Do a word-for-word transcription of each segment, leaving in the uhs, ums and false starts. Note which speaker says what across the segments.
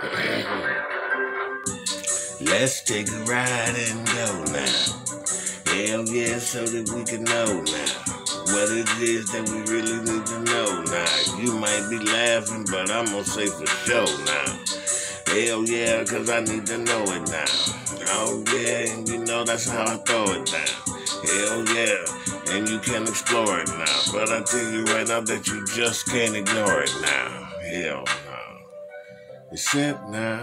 Speaker 1: Let's take a ride and go now. Hell yeah, so that we can know now what it is that we really need to know now. You might be laughing, but I'm gonna say for sure now. Hell yeah, cause I need to know it now. Oh yeah, and you know that's how I throw it down. Hell yeah, and you can explore it now. But I tell you right now that you just can't ignore it now. Hell no. Except now.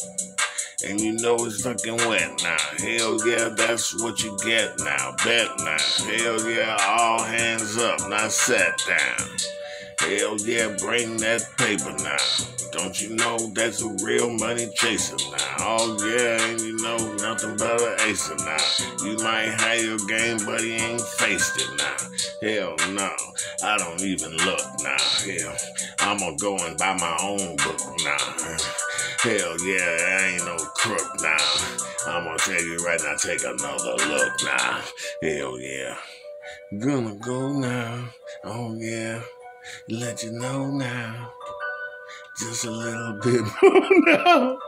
Speaker 1: And you know it's fucking wet now. Hell yeah, that's what you get now. Bet now. Hell yeah, all hands up, not sat down. Hell yeah, bring that paper now. Don't you know that's a real money chaser now? Oh yeah, and you know nothing but an acer now. You might have your game, but he ain't faced it now. Hell no, I don't even look now. Hell, I'ma go and buy my own book now. Hell yeah, I ain't no crook now. I'm gonna tell you right now, take another look now. Hell yeah. Gonna go now. Oh yeah. Let you know now. Just a little bit more now.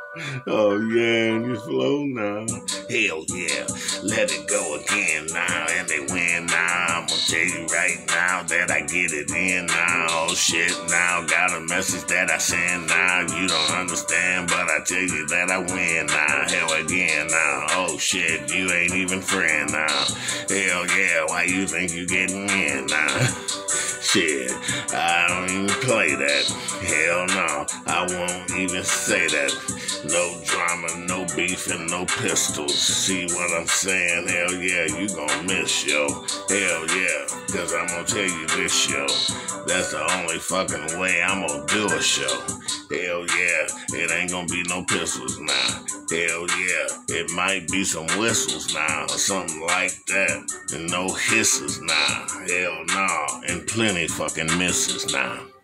Speaker 1: Oh yeah, and you flow now. Hell yeah, let it go again now, and they win now. I'm gonna tell you right now that I get it in now. Oh shit, now got a message that I send now. You don't understand, but I tell you that I win now. Hell again now. Oh shit, you ain't even friend now. Hell yeah, why you think you getting in now? Shit, I don't even play that. Hell no, I won't even say that. No drama, no beef, and no pistols. See what I'm saying? Hell yeah, you gon' miss, yo. Hell yeah, cause I'm gonna tell you this, yo. That's the only fucking way I'm gonna do a show. Hell yeah, it ain't gonna be no pistols now. Hell yeah, it might be some whistles now, or something like that. And no hisses now. Hell no, and plenty fucking misses now.